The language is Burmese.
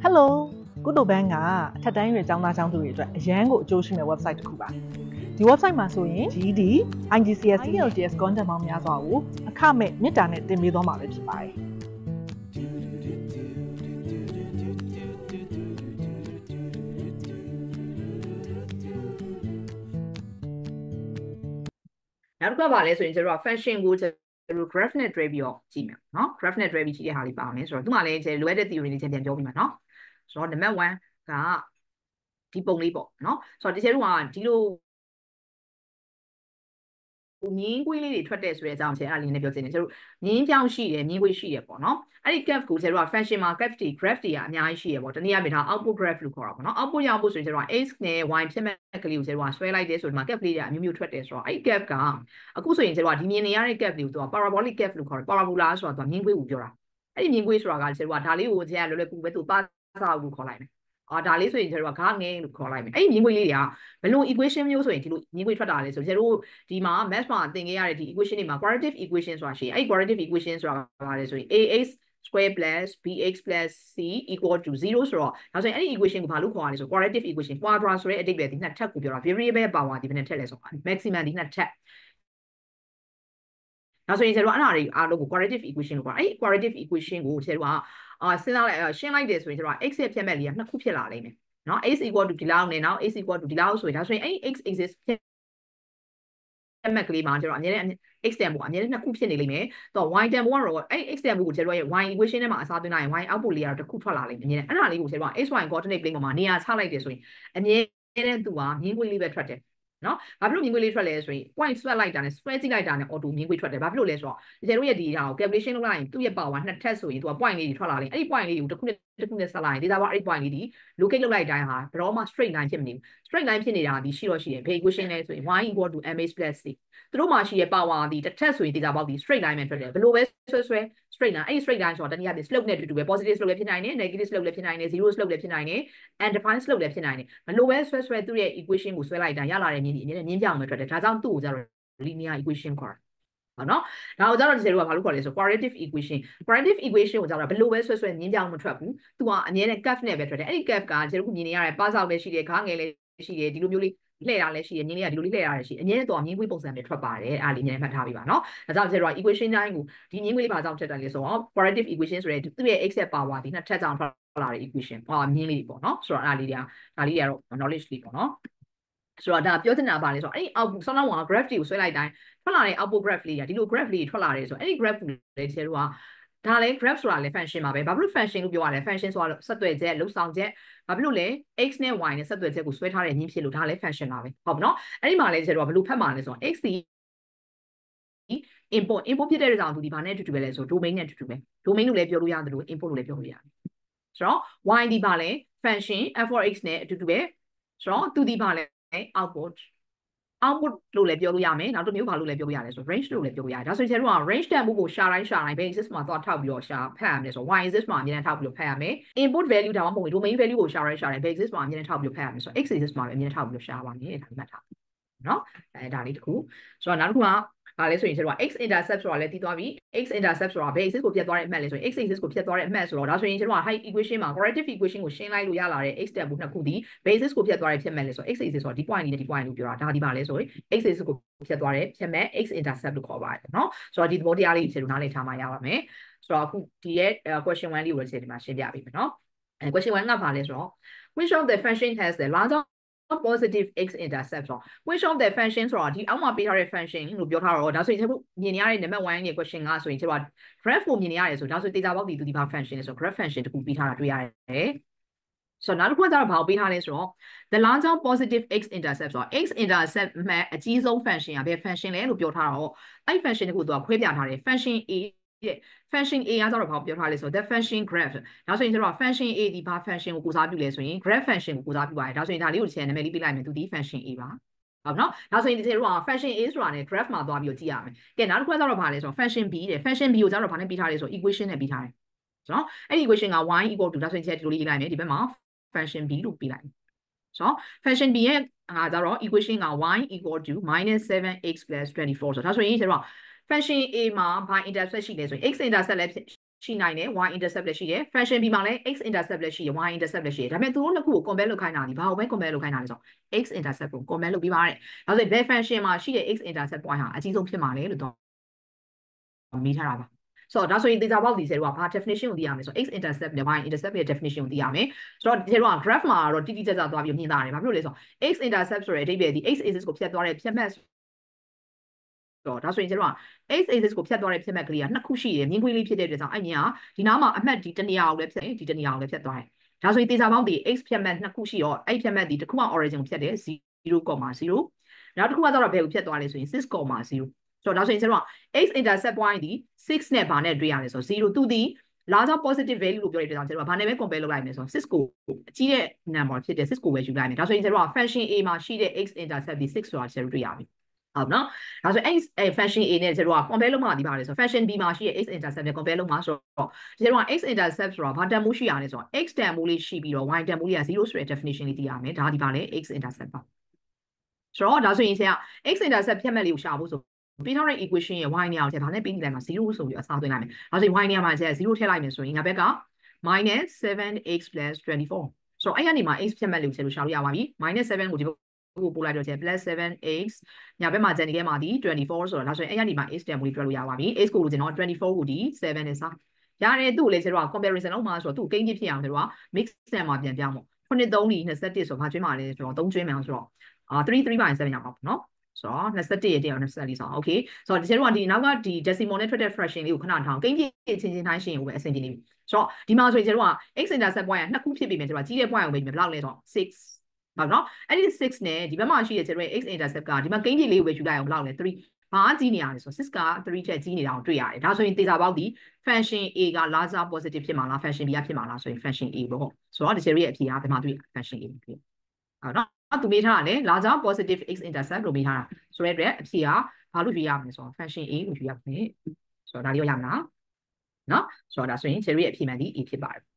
Hello ကုတုပန်းကထပ်တန်းရွယ်ကျောင်းသားကျောင်းသူတွေအတွက်အရန်ကိုအကျိုးရှိမဲ့ website တစ်ခုပါဒီ website မှာဆိုရင် GD IGCSE IELTS content ပေါင်းများစွာကိုအခမဲ့မေတ္တာနဲ့သင်ပေးသွားမှာပဲဖြစ်ပါတယ်နောက်တစ်ခါပါလဲဆိုရင်ကျွန်တော် function ကိုကျွန်တော် graph နဲ့တွဲပြီးတော့ကြည့်မယ်เนาะ graph နဲ့တွဲပြီးကြည့်တဲ့ဟာလေးပါမယ်ဆိုတော့ဒီမှာလည်းကျွန်တော်လိုအပ်တဲ့ theory လေးပြန်ပြောပြီးမှာเนาะဆိုတော့ number 1ကဒီပုံလေးပေါ့เนาะဆိုတော့ဒီချက်တို့ကဒီလိုမြင်းကွေးလေးတွေထွက်တဲ့ဆိုတဲ့အကြောင်းချက်အဲ့ဒါလေးနည်းပြောချင်တယ်ကျွန်တော်မြင်းပြောင်းရှိတယ်မြင်းကွေးရှိတယ်ပေါ့နော်အဲ့ဒီ graph ကိုကျွန်တော်က function မှာ graph တွေကအများကြီးရှိရပေါ့တနည်းအားဖြင့်ဒါ output graph လို့ခေါ်တာပေါ့နော် output ရဖို့ဆိုရင်ကျွန်တော်က x နဲ့ y ဖြစ်မဲ့ကလေးကိုကျွန်တော်ကဆွဲလိုက်တယ်ဆိုဒီမှာ graph လေးတွေအမျိုးမျိုးထွက်တယ်ဆိုတော့အဲ့ဒီ graph ကအခုဆိုရင်ကျွန်တော်ကဒီမြင်နေရတဲ့ graph တွေကိုသူက parabolic graph လို့ခေါ်တယ် parabola ဆိုတာသူကမြင်းကွေးကိုပြောတာအဲ့ဒီမြင်းကွေးဆိုတာကကျွန်တော်ကဒါလေးကိုကျွန်တော်ကလွယ်လွယ်ကူကူပဲသူပါစာကိုခေါ်လိုက်မယ်ဒါလေးဆိုရင်ကျွန်တော်ကဂါငယ်လို့ခေါ်လိုက်မယ်အဲ့ဒီမြင်းကွေးလေးတွေကဘယ်လို equation မျိုးဆိုရင်ဒီလိုမြင်းကွေးထွက်တာလဲဆိုကျွန်တော်တို့ဒီမှာ math မှာသင်ခဲ့ရတဲ့ဒီ equation တွေမှာ quadratic equation ဆိုတာရှိတယ်အဲ့ဒီ quadratic equation ဆိုတာဘာလဲဆိုရင် ax square plus bx plus c equal to 0ဆိုတော့ဒါဆိုရင်အဲ့ဒီ equation ကိုဘာလို့ခေါ်ရလဲဆို quadratic equation quadra ဆိုတဲ့အဓိပ္ပာယ်ဒီနှစ်ထပ်ကိုပြောတာ variable power ဒီဘယ်နဲ့ထက်လဲဆို maximum ဒီနှစ်ထက်ဒါဆိုရင်ကျွန်တော်အဲ့ဒါတွေအားလုံးကို quadratic equation လို့ခေါ်တာအဲ့ဒီ quadratic equation ကိုကျွန်တော်စဉ်းစားလိုက်ရှင်းလိုက်တယ်ဆိုရင်ကျွန်တော် x ရဲ့ဖြတ်မဲ့လေးကနှစ်ခုဖြစ်လာလိမ့်မယ်နော် x equal to ဒီလောက်နဲ့နောက် x equal to ဒီလောက်ဆိုရင်ဒါဆိုရင်အဲ့ x exist ဖြတ်မဲ့ကလေးမှာကျွန်တော်အများနဲ့ x တန်ဖို့အများနဲ့နှစ်ခုဖြစ်နေလိမ့်မယ်တော့ y တန်ဖို့ကတော့အဲ့ x တန်ဖို့ကိုကျွန်တော်ရဲ့ y equation ထဲမှာအစားသွင်းလိုက်ရင် y output လေးကတော့တစ်ခုထွက်လာလိမ့်မယ်အများနဲ့အဲ့ဒါလေးကိုကျွန်တော် x y coordinate plane ပေါ်မှာနေရာချလိုက်တယ်ဆိုရင်အများနဲ့သူကမြင်းကွေးလေးပဲထွက်တယ်နော်ဘာဖြစ်လို့မြင်းကွေးလေးထွက်လဲဆိုရင် point ဆွဲလိုက်တာနဲ့ square ကြည့်လိုက်တာနဲ့ auto မြင်းကွေးထွက်တယ်ဘာဖြစ်လို့လဲဆိုတော့ကျွန်တော်ရဲ့ဒီဟာကို calculation လုပ်လိုက်ရင်သူ့ရဲ့ power နှစ်ထပ်ဆိုရင်သူက point လေးတွေထွက်လာတယ်အဲ့ဒီ point လေးကိုတစ်ခုနဲ့ဆက်လိုက်ရင် data bar အဲ့ point လေးဒီ locate လုပ်လိုက်တိုင်းဟာဘယ်တော့မှ straight line ဖြစ်မနေဘူး straight line ဖြစ်နေတာဒီရှိတော့ရှိတယ်ဘယ် equation လဲဆိုရင် y equal to mh plus c သူတို့မှာရှိရဲ့ power ဒီတစ်ထပ်ဆိုရင် data bar ဒီ straight line ပဲထွက်တယ်ဘယ်လိုပဲဆွဲ straight line အဲ့ straight line ဆိုတာတနည်းအားဖြင့် slope နဲ့တူတူပဲ positive slope လည်းဖြစ်နိုင်တယ် negative slope လည်းဖြစ်နိုင်တယ် zero slope လည်းဖြစ်နိုင်တယ် undefined slope လည်းဖြစ်နိုင်တယ်ဘယ်လိုပဲဆွဲသူ့ရဲ့ equation ကိုဆွဲလိုက်တိုင်းရလာတဲ့မြင်းဒီအမြဲတမ်းမြင်းပြောင်းပဲထွက်တယ်ဒါကြောင့်သူ့ကိုကျတော့ linear equation ခေါ်တာနော်ဒါကိုကျတော့ဒီလိုကဘာလို့ခေါ်လဲဆို quadratic equation ကိုကျတော့ဘယ်လိုပဲဆွဲမြင်းပြောင်းမထွက်ဘူးသူကအမြဲတမ်း curve နဲ့ပဲထွက်တယ်အဲ့ဒီ curve ကကျွန်တော်တို့မြင်နေရတဲ့ပါစောက်လည်းရှိတယ်ခါငယ်လည်းရှိတယ်ဒီလိုမျိုးလေးလှည့်တာလည်းရှိတယ်မြင်းလေးကဒီလိုလေးလှည့်ရတယ်ရှိအမြဲတမ်းတော့မြင်းကွေးပုံစံပဲထွက်ပါတယ်အားလေးအမြဲမှတ်ထားပြီးပါနော်ဒါကြောင့်ကျွန်တော် equation တိုင်းကိုဒီမြင်းကွေးလေးဘာကြောင့်ထက်တယ်လဲဆိုတော့ quadratic equation ဆိုတဲ့သူ့ရဲ့ x ရဲ့ power ဒီနှစ်ထပ်ကြောင့်ထွက်လာတဲ့ equation မြင်းလေးပေါ့နော်ဆိုတော့အားလေးတွေကကတော့ knowledge လေးပေါ့နော်ဆိုတော့ဒါပြောချင်တာပါလေဆိုတော့အဲ့ဒီ output ဆောင်းလောင်းက graph တွေကိုဆွဲလိုက်တိုင်းထွက်လာတဲ့ output graph လေးကဒီလို graph လေးထွက်လာတယ်ဆိုတော့အဲ့ဒီ graph ကိုလည်းကျွန်တော်ကဒါလည်း graph ဆိုတာလည်း function ပါပဲဘာဖြစ်လို့ function လို့ပြောရလဲ function ဆိုတာဆက်သွယ်ချက်လှုပ်ဆောင်ချက်ဘာဖြစ်လို့လဲ x နဲ့ y နဲ့ဆက်သွယ်ချက်ကိုဆွဲထားတဲ့ညင်းဖြစ်လို့ဒါလည်း function ပါပဲဟုတ်ပြီနော်အဲ့ဒီမှာလည်းကျွန်တော်ကဘယ်လိုဖတ်မှာလဲဆိုတော့ x ဒီ input ဖြစ်တဲ့ကြောင့်သူဒီဘာနဲ့အတူတူပဲလဲဆို domain နဲ့အတူတူပဲ domain လို့လည်းပြောလို့ရတယ်လို့ input လို့လည်းပြောလို့ရတယ်ဆိုတော့ y ဒီဘာလဲ function f for x နဲ့အတူတူပဲဆိုတော့သူဒီဘာလဲ output လို့လည်းပြောလို့ရမယ်နောက်တစ်မျိုးဘာလို့လည်းပြောလို့ရတယ်ဆို range လို့လည်းပြောလို့ရတယ်ဒါဆိုရင်ကျွန်တော်က range တန်မှုကိုရှာတိုင်း basis မှာသွားထောက်ပြီးတော့ဖတ်ရမယ်ဆို y axis မှာအမြဲတမ်းထောက်ပြီးတော့ဖတ်ရမယ် input value ဒါမှမဟုတ် domain value ကိုရှာတိုင်း basis မှာအမြဲတမ်းထောက်ပြီးတော့ဖတ်ရမယ်ဆို x axis မှာလည်းအမြဲတမ်းထောက်ပြီးတော့ရှာပါမယ်ဒါမှတ်ထားနော်ဒါလေးတစ်ခုဆိုတော့နောက်တစ်ခုကဒါလဲဆိုရင်ကျွန်တော်က x intercept ဆိုတာလည်းတည်သွားပြီ x intercept ဆိုတာဘယ် axis ကိုဖြတ်သွားတဲ့အမှတ်လဲဆိုရင် x axis ကိုဖြတ်သွားတဲ့အမှတ်ဆိုတော့ဒါဆိုရင်ကျွန်တော်က high equation မှာ quadratic equation ကိုရှင်းလိုက်လို့ရလာတဲ့ x တက်ဘူးနှစ်ခုဒီ basis ကိုဖြတ်သွားတဲ့ဖြတ်မဲ့လဲဆို x axis ဆိုတာဒီ point နဲ့ဒီ point လို့ပြောတာဒါဒီပါလဲဆိုရင် x axis ကိုဖြတ်သွားတဲ့ဖြတ်မဲ့ x intercept လို့ခေါ်ပါတယ်เนาะဆိုတော့ဒီသဘောတရားလေးကျွန်တော်နားလည်ထားမှရပါမယ်ဆိုတော့အခုဒီရဲ့ question 1လေးကိုလည်းဒီမှာရှင်းပြပေးမယ်เนาะquestion 1ကဘာလဲဆိုတော့ which of the function has the larger positive x intercept ဆိုတော့ which of the function ဆိုတော့ဒီအောက်မှာပေးထားတဲ့ function လို့ပြောထားတော့ဒါဆိုရင်ကျွန်တော်မြင်နေရတဲ့ number 1ရဲ့ question ကဆိုရင်ကျွန်တော် graph ကိုမြင်နေရတယ်ဆိုဒါဆိုတေချာပေါက်ဒီသူဒီဘာ function လဲဆို graph function တခုပေးထားတာတွေ့ရတယ်ဆိုတော့နောက်တစ်ခုကကျတော့ဘာကိုပေးထားလဲဆိုတော့ the larger positive x intercept ဆိုတော့ x intercept မှအကြီးဆုံး function ကဘယ် function လဲလို့ပြောထားတော့အဲ့ function တခုသူကခွဲပြထားတယ် function a function a ကကျတော့ဘာပြောထားလဲဆိုတော့ the function graph ဒါဆိုရင်ကျွန်တော် function a ဒီဘာ function ကိုကိုစားပြုလဲဆိုရင် graph function ကိုကိုစားပြုပါတယ်ဒါဆိုရင်ဒါလေးကိုနာမည်လေးပေးလိုက်မယ်သူဒီ function a ပါဟုတ်နော်ဒါဆိုရင်ဒီတို့က function a ဆိုတာနဲ့ graph မှာသွားပြီးတော့ကြည့်ရမယ်ကဲနောက်တစ်ခုကကျတော့ဘာလဲဆိုတော့ function b တဲ့ function b ကိုကျတော့ဘာနဲ့ပေးထားလဲဆိုတော့ equation နဲ့ပေးထားတယ်ဆိုတော့အဲ့ဒီ equation က y equal to ဒါဆိုရင်ဒီလိုလေးရေးလိုက်မယ်ဒီဘက်မှာ function b လို့ပေးလိုက်ဆိုတော့ function b ရဲ့ကျတော့ equation က y equal to -7x + 24ဆိုတော့ဒါဆိုရင်ကျွန်တော်function a မှာဘာ intercept ရှိလဲဆိုရင် x intercept လည်းရှိနိုင်တယ် y intercept လည်းရှိတယ် function b မှာလည်း x intercept လည်းရှိတယ် y intercept လည်းရှိတယ်ဒါပေမဲ့သူတို့နှစ်ခုကို compare လုပ်ခိုင်းတာဒီဘာကိုပဲ compare လုပ်ခိုင်းတာလဲဆိုတော့ x intercept ကို compare လုပ်ပြီးပါတယ်ဒါဆိုရင် base function မှာရှိတဲ့ x intercept point ဟာအကြီးဆုံးဖြစ်မှာလေလို့တော့မေးထားတာပါဆိုတော့ဒါဆိုရင်သေချာပေါက်ဒီဆယ်တို့ကဘာ definition ကိုသိရမယ်ဆိုတော့ x intercept နဲ့ y intercept ရဲ့ definition ကိုသိရမယ်ဆိုတော့ဒီဆယ်တို့က graph မှာတော့တိတိကျကျသွားပြီးမြင်တာတယ်ဘာဖြစ်လို့လဲဆိုတော့ x intercept ဆိုတဲ့အဓိပ္ပာယ်ဒီ x axis ကိုဖြတ်သွားတဲ့ဖြတ်မှတ်တော့ဒါဆိုရင်ကျတော့ x axis ကိုဖြတ်သွားတဲ့ဖြတ်မှတ်ကလေးကနှစ်ခုရှိတယ်မြင်းခွေးလေးဖြစ်တဲ့အတွက်ကြောင့်အဲ့မြင်ကဒီနားမှာအမှတ်ဒီတနေရာကိုလည်းဖြတ်တယ်ဒီတနေရာကိုလည်းဖြတ်သွားတယ်ဒါဆိုရင်သေချာပေါက်ဒီ x ဖြတ်မှတ်နှစ်ခုရှိတော့အဲ့ဖြတ်မှတ်ဒီတစ်ခုက origin ကိုဖြတ်တယ် 0,0 နောက်တစ်ခုကတော့ဘယ်ကိုဖြတ်သွားလဲဆိုရင် 6,0 ဆိုတော့ဒါဆိုရင်ကျတော့ x intercept point ဒီ6နဲ့ဘာနဲ့တွေ့ရလဲဆိုတော့0သူဒီလာကြောင့် positive value လို့ပြောရတဲ့ကြောင့်ကျတော့ဘာနဲ့ပဲ compare လုပ်လိုက်မယ်ဆိုတော့6ကိုအကြီးတဲ့ number ဖြစ်တဲ့6ကိုပဲယူလိုက်မယ်ဒါဆိုရင်ကျတော့ function a မှာရှိတဲ့ x intercept ဒီ6ဆိုတာကျတော့တွေ့ရပြီဟုတ်နော်ဒါဆိုရင်အဲ့ function a နဲ့ကျတော့ compare လုပ်မှဒီပါလေဆိုတော့ function b မှာရှိတဲ့ x intercept နဲ့ compare လုပ်မှဆိုတော့ကျတော့ x intercept ဆိုတာဘာတန်ဖိုးရှိရလဲဆိုတော့ x တန်ဖိုးလေးရှိပြီးတော့ y တန်ဖိုးလေးက0ဆိုတဲ့ definition လေးသိရမယ်ဒါဒီပါလေ x intercept ပါဆိုတော့ဒါဆိုရင်ဆရာ x intercept ဖြတ်မှတ်လေးကိုရှာဖို့ဆိုပေးထားတဲ့ equation ရဲ့ y နေရာကိုဘာနဲ့ပေးနေလဲမှာ0ဆိုပြီးအစားသွင်းလိုက်မယ်ဒါဆိုရင် y နေရာမှာကျ0ထည့်လိုက်မယ်ဆိုရင်ညာဘက်က -7x + 24ဆိုတော့အဲ့ကနေမှာ x ဖြတ်မှတ်လေးကိုရှာလို့ရပါပြီ -7 ကိုဒီကိုပို့လိုက်တော့ကျ +7x ညာဘက်မှာကျန်နေခဲ့မှာဒီ24ဆိုတော့ဒါဆိုရင်အဲ့ကနေမှာ x တန်ဖိုးလေးတွက်လို့ရပါပြီ x ကိုလို့ကျွန်တော်24ကိုဒီ7နဲ့စားရတယ်သူ့ကိုလည်းကျွန်တော် comparison လုပ်မှာဆိုတော့သူ့ကိန်းကြီးဖြစ်အောင်ကျွန်တော်က mix ဆန်မှာပြန်ပြောင်းပေါ့9 3 21ဆိုဘာကျွေးမှာလဲဆိုတော့3ကျွေးမယ်ဆိုတော့3/7ရမှာပေါ့နော်ဆိုတော့21ရဲ့1 24ဆိုတော့ okay ဆိုတော့ကျွန်တော်ကဒီနောက်ကဒီ decimal နဲ့ထွက်တဲ့ fraction လေးကိုခဏထောင်ကိန်းကြီးချင်းတိုင်းရှင်းကိုပဲအဆင်ပြေနေပြီဆိုတော့ဒီမှာဆိုရင်ကျွန်တော်က x intercept point ကနှစ်ခုဖြစ်ပြီမယ်ကျွန်တော်ကြီးတဲ့ point ကိုပဲဘယ်လောက်လဲဆိုတော့6ဟုတ်နော်အဲ့ဒီ6နဲ့ဒီဘက်မှာရှိတဲ့ကျွန်တော် x intercept ကဒီမှာကိန်းကြီးလေးကိုပဲယူလိုက်အောင်ဘယ်လောက်လဲ3ဘာကြီးနေရလဲဆိုတော့6က3ထက်ကြီးနေတာကိုတွေ့ရတယ်ဒါဆိုရင်သေချာပေါက်ဒီ function a က larger positive ဖြစ်မှာလား function b ကဖြစ်မှာလားဆိုရင် function a ပေါ့ဆိုတော့ဒီ series ရဲ့အဖြေကဘယ်မှာတွေ့ function a ဖြစ်ဟုတ်နော်သူမေးထားတာလေ larger positive x intercept လို့မေးထားတာဆိုတဲ့အတွက်အဖြေကဘာလို့ရွေးရမလဲဆိုတော့ function a ကိုရွေးရမယ်ဆိုတော့ဒါလေးရရမလားနော်ဆိုတော့ဒါဆိုရင် series ရဲ့အဖြေမှန်ဒီ a ဖြစ်ပါတယ်